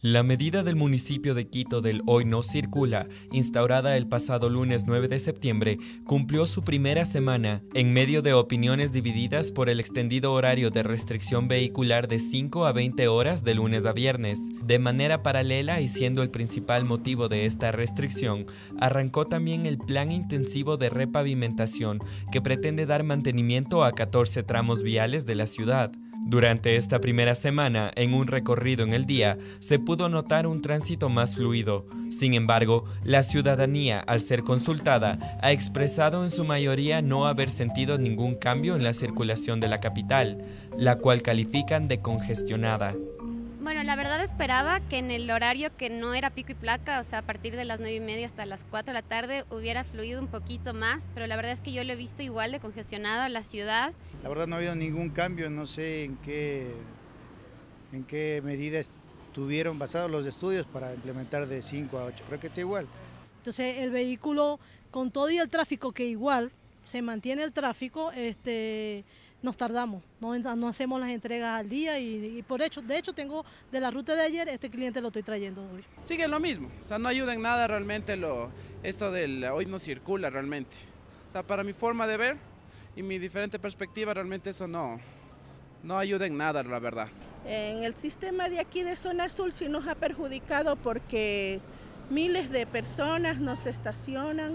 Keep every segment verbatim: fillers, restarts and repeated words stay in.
La medida del municipio de Quito del Hoy No Circula, instaurada el pasado lunes nueve de septiembre, cumplió su primera semana en medio de opiniones divididas por el extendido horario de restricción vehicular de cinco a veinte horas de lunes a viernes. De manera paralela y siendo el principal motivo de esta restricción, arrancó también el plan intensivo de repavimentación que pretende dar mantenimiento a catorce tramos viales de la ciudad. Durante esta primera semana, en un recorrido en el día, se pudo notar un tránsito más fluido. Sin embargo, la ciudadanía, al ser consultada, ha expresado en su mayoría no haber sentido ningún cambio en la circulación de la capital, la cual califican de congestionada. Bueno, la verdad esperaba que en el horario que no era pico y placa, o sea, a partir de las nueve y media hasta las cuatro de la tarde, hubiera fluido un poquito más, pero la verdad es que yo lo he visto igual de congestionado la ciudad. La verdad no ha habido ningún cambio, no sé en qué, en qué medidas tuvieron basados los estudios para implementar de cinco a ocho, creo que está igual. Entonces el vehículo, con todo y el tráfico, que igual se mantiene el tráfico, este... nos tardamos, no, no hacemos las entregas al día y, y por hecho, de hecho tengo de la ruta de ayer, este cliente lo estoy trayendo hoy. Sigue lo mismo, o sea, no ayuda en nada realmente lo, esto del hoy no circula realmente. O sea, para mi forma de ver y mi diferente perspectiva, realmente eso no, no ayuda en nada, la verdad. En el sistema de aquí de Zona Azul sí nos ha perjudicado porque miles de personas nos estacionan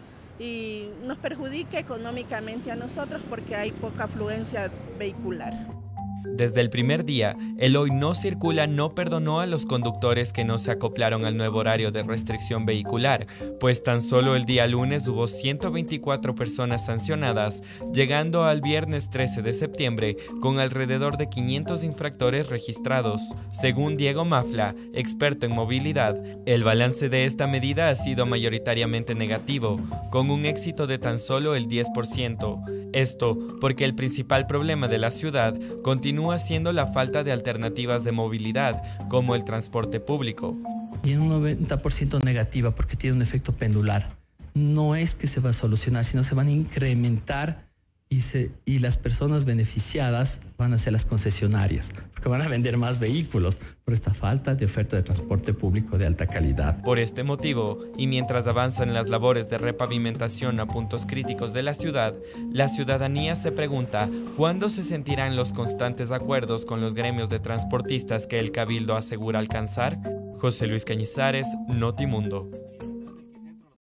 y nos perjudica económicamente a nosotros porque hay poca afluencia vehicular. Desde el primer día, el Hoy No Circula no perdonó a los conductores que no se acoplaron al nuevo horario de restricción vehicular, pues tan solo el día lunes hubo ciento veinticuatro personas sancionadas, llegando al viernes trece de septiembre con alrededor de quinientos infractores registrados. Según Diego Mafla, experto en movilidad, el balance de esta medida ha sido mayoritariamente negativo, con un éxito de tan solo el diez por ciento. Esto porque el principal problema de la ciudad continúa siendo la falta de alternativas de movilidad, como el transporte público. Tiene un noventa por ciento negativa porque tiene un efecto pendular. No es que se va a solucionar, sino se van a incrementar y, se, y las personas beneficiadas van a ser las concesionarias, porque van a vender más vehículos por esta falta de oferta de transporte público de alta calidad. Por este motivo, y mientras avanzan las labores de repavimentación a puntos críticos de la ciudad, la ciudadanía se pregunta cuándo se sentirán los constantes acuerdos con los gremios de transportistas que el Cabildo asegura alcanzar. José Luis Cañizares, Notimundo.